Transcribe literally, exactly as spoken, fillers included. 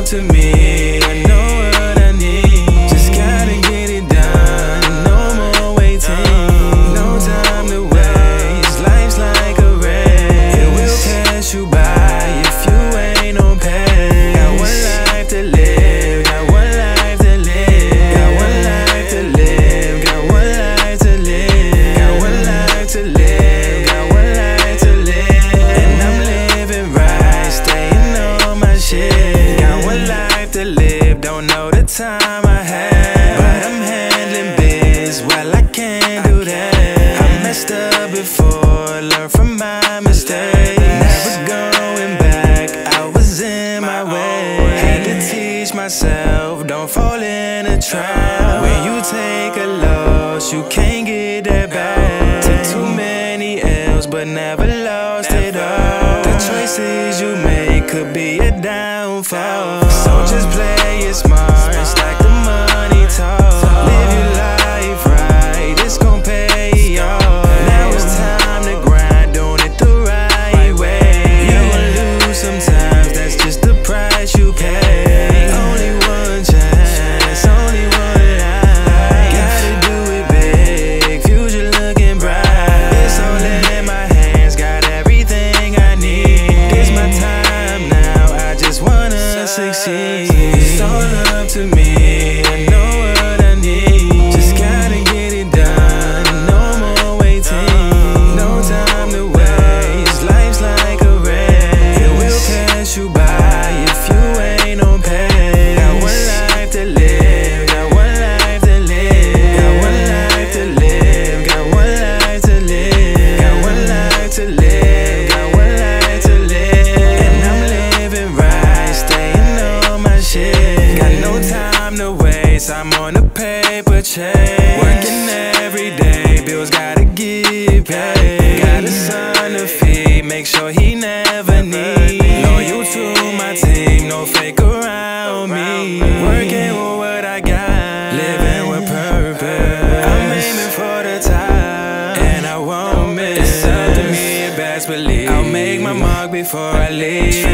to me, I know what I need. Just gotta get it done, no more waiting. No time to waste, life's like a race. It will pass you by if you ain't on pace. Got one life to live, got one life to live. Got one life to live, got one life to live. Got one life to live, got one life to live. And I'm living right, staying on my shit. Got one life to live, don't know the time I have, but I'm handling biz, well I can't do that. I messed up before, learn from my mistakes. Never going back, I was in my way. Had to teach myself, don't fall in a trap. When you take a loss, you can't get that back. Took too many L's, but never lost it all. The choices you make could be a downfall. So just play it smart, stack the money tall. Live your life right, it's gon' pay off. Now it's time to grind, doing it the right way. You gon' lose sometimes, that's just the price you pay. Only one chance, only one life. Gotta do it big, future looking bright. It's all in my hands, got everything I need. It's my time now, I just wanna succeed. It's all up to me, I know what I need. Just gotta get it done, no more waiting. No time to waste, life's like a race. It will pass you by if you ain't on pace. Got one life to live, got one life to live. Got one life to live, got one life to live. Got one life to live, got one life to live. And I'm living right, staying on my shit. Got no time to waste, I'm on a paper chase. Working every day, bills gotta get paid. Got a son to feed, make sure he never needs. Loyal to my team, no fake around me. Working with what I got, living with purpose. I'm aiming for the top, and I won't miss. It's up to me, best believe I'll make my mark before I leave.